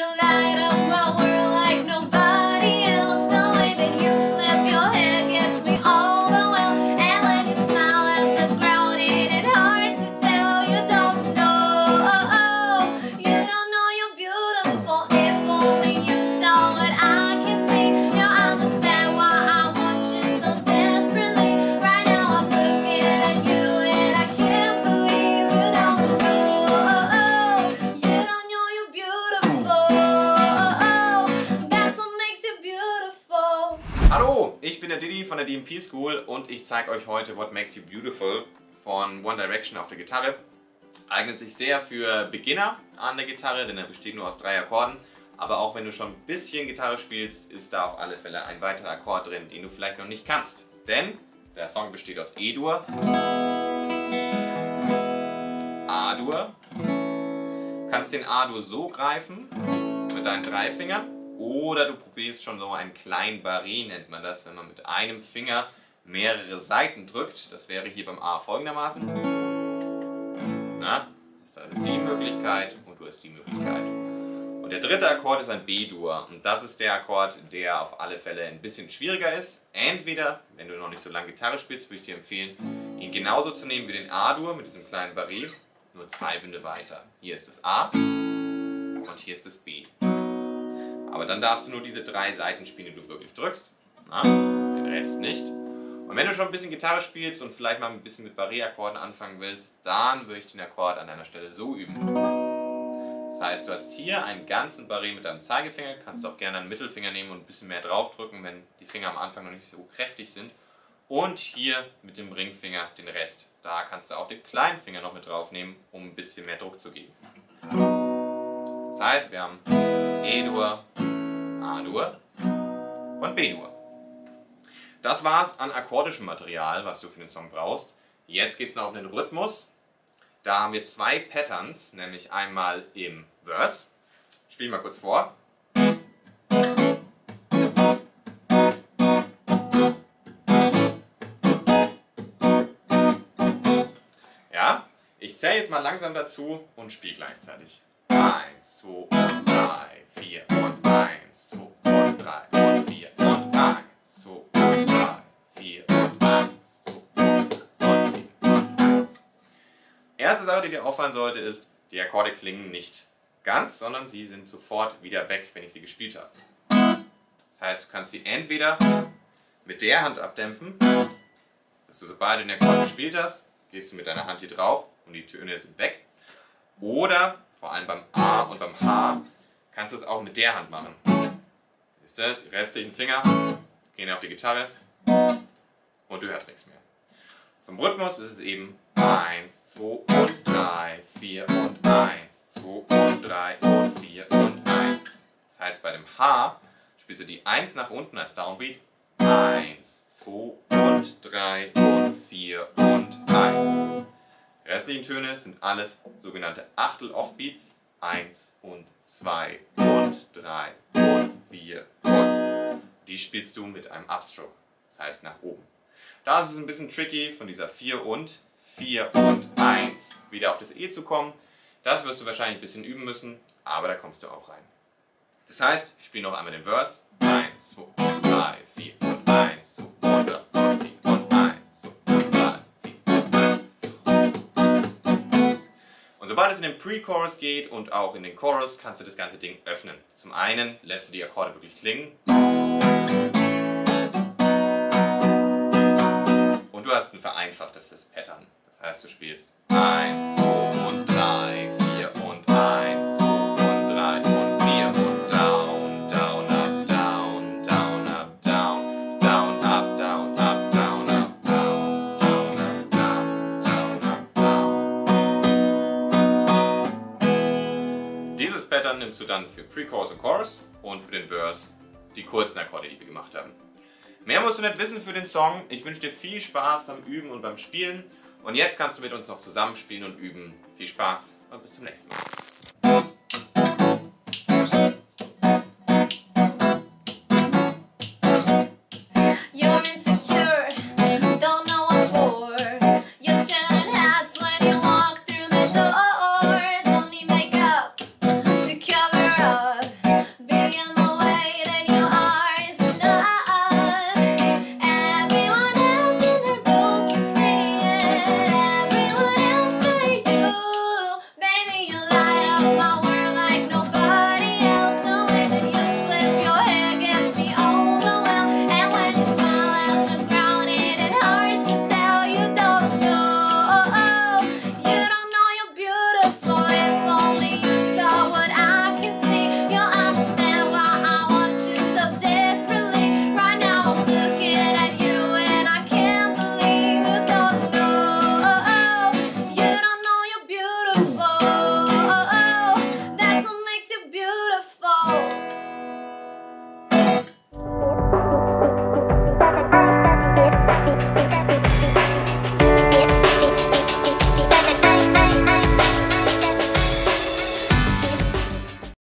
light up my world like nobody else. The way that you flip your hair gets me overwhelmed. And when you smile at the ground, ain't it hard to tell? You don't know, you don't know you're beautiful. If only you saw what I can see, you'll understand why I want you so desperately. Right now I'm looking at you and I can't believe you don't know. You don't know you're beautiful. That's what makes you beautiful. Hallo, ich bin der Diddy von der DMP School und ich zeige euch heute What Makes You Beautiful von One Direction auf der Gitarre. Eignet sich sehr für Beginner an der Gitarre, denn er besteht nur aus 3 Akkorden. Aber auch wenn du schon ein bisschen Gitarre spielst, ist da auf alle Fälle ein weiterer Akkord drin, den du vielleicht noch nicht kannst. Denn der Song besteht aus E-Dur, A-Dur. Du kannst den A-Dur so greifen mit deinen 3 Fingern oder du probierst schon so einen kleinen Barré, nennt man das, wenn man mit einem Finger mehrere Saiten drückt. Das wäre hier beim A folgendermaßen. Na, das ist also die Möglichkeit und du hast die Möglichkeit. Und der dritte Akkord ist ein B-Dur und das ist der Akkord, der auf alle Fälle ein bisschen schwieriger ist. Entweder, wenn du noch nicht so lange Gitarre spielst, würde ich dir empfehlen, ihn genauso zu nehmen wie den A-Dur mit diesem kleinen Barré, nur 2 Bünde weiter. Hier ist das A und hier ist das B. Aber dann darfst du nur diese 3 Saiten spielen, die du wirklich drückst, na, den Rest nicht. Und wenn du schon ein bisschen Gitarre spielst und vielleicht mal ein bisschen mit Barré-Akkorden anfangen willst, dann würde ich den Akkord an deiner Stelle so üben. Das heißt, du hast hier einen ganzen Barré mit deinem Zeigefinger, kannst auch gerne einen Mittelfinger nehmen und ein bisschen mehr draufdrücken, wenn die Finger am Anfang noch nicht so kräftig sind. Und hier mit dem Ringfinger den Rest. Da kannst du auch den kleinen Finger noch mit draufnehmen, um ein bisschen mehr Druck zu geben. Das heißt, wir haben E-Dur, A-Dur und B-Dur. Das war's an akkordischem Material, was du für den Song brauchst. Jetzt geht es noch um den Rhythmus. Da haben wir 2 Patterns, nämlich einmal im Verse. Ich spiele mal kurz vor. Ja, ich zähle jetzt mal langsam dazu und spiele gleichzeitig. 1, 2 und 3, 4 und 1, 2 und 3 und 4 und 1, 2 und 3, 4 und 1, 2 und 4 und 1. Erste Sache, die dir auffallen sollte, ist, die Akkorde klingen nicht ganz, sondern sie sind sofort wieder weg, wenn ich sie gespielt habe. Das heißt, du kannst sie entweder mit der Hand abdämpfen, dass du sobald du den Akkord gespielt hast, gehst du mit deiner Hand hier drauf und die Töne sind weg. Oder, vor allem beim A und beim H, kannst du es auch mit der Hand machen. Siehst du, die restlichen Finger gehen auf die Gitarre und du hörst nichts mehr. Vom Rhythmus ist es eben 1, 2 und 3, 4 und 1, 2 und 3 und 4 und 1. Das heißt, bei dem H spielst du die 1 nach unten als Downbeat. 1, 2 und 3 und 4 und 1. Die restlichen Töne sind alles sogenannte Achtel-Offbeats. 1 und 2 und 3 und 4 und. Die spielst du mit einem Upstroke, das heißt nach oben. Da ist es ein bisschen tricky, von dieser 4 und 1 wieder auf das E zu kommen. Das wirst du wahrscheinlich ein bisschen üben müssen, aber da kommst du auch rein. Das heißt, ich spiele noch einmal den Verse. 1, 2, 3, 4 und 1, 2 und 3 und 4 und 1, 2 und 3, 4 und 1. Und sobald es in den Pre-Chorus geht und auch in den Chorus, kannst du das ganze Ding öffnen. Zum einen lässt du die Akkorde wirklich klingen. Und du hast ein vereinfachtes Pattern. Das heißt, du spielst 1, 2 und 3, 4 und 1, 2 und 3 und 4 und down, down, up, down, down, up, down, down, up, down, up, down, up, down, down, up, down, down, up, down. Dieses Pattern nimmst du dann für Pre-Chorus und Chorus und für den Verse die kurzen Akkorde, die wir gemacht haben. Mehr musst du nicht wissen für den Song. Ich wünsche dir viel Spaß beim Üben und beim Spielen. Und jetzt kannst du mit uns noch zusammenspielen und üben. Viel Spaß und bis zum nächsten Mal.